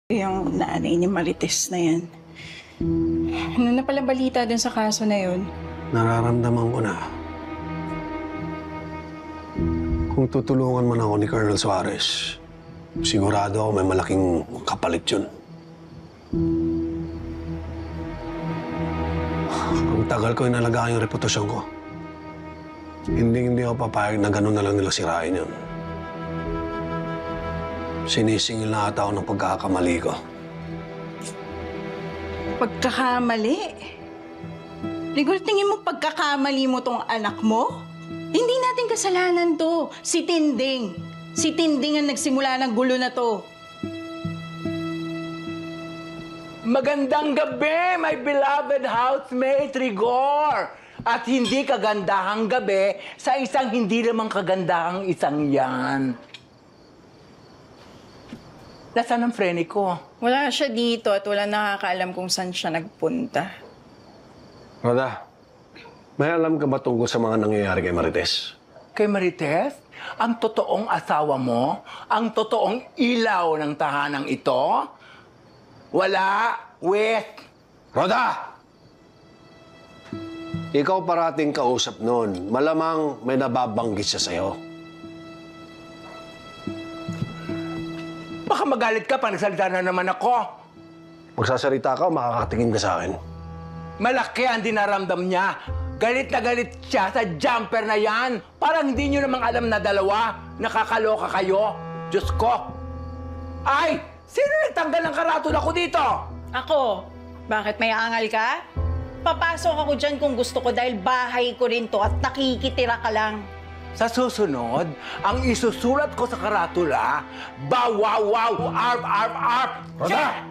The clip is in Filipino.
Yung nanay ni Marites na yan. Ano na pala balita dun sa kaso na yun? Nararamdaman ko na. Kung tutulungan man ako ni Colonel Suarez, sigurado ako may malaking kapalit yun. Ang tagal ko inalagaan yung reputasyon ko. Hindi ako papayag na gano'n na lang nila sirain yun. Sinisingil na ata ako ng pagkakamali ko. Pagkakamali? Rigor, tingin mo pagkakamali mo tong anak mo? Hindi natin kasalanan to. Si Tinding. Si Tinding ang nagsimula ng gulo na to. Magandang gabi, my beloved housemate Rigor! At hindi kagandahang gabi sa isang hindi lamang kagandahang isang yan. Nasaan ang freni ko? Wala siya dito at wala nakakaalam kung saan siya nagpunta. Roda, may alam ka ba tungkol sa mga nangyayari kay Marites? Kay Marites, ang totoong asawa mo, ang totoong ilaw ng tahanang ito, wala, wait. Roda! Ikaw parating kausap noon. Malamang may nababanggit siya sa'yo. Baka magalit ka pa, nagsalita na naman ako. Magsasalita ka o makakatingin ka sa akin? Malaki ang dinaramdam niya. Galit na galit siya sa jumper na yan. Parang hindi niyo namang alam na dalawa. Nakakaloka kayo. Diyos ko. Ay! Sino nagtanggal ng karatula ko dito? Ako? Bakit may angal ka? Papasok ako dyan kung gusto ko dahil bahay ko rin to at nakikitira ka lang. Sa susunod, ang isusulat ko sa karatula, bawawaw, arp, arp, arp. Roda!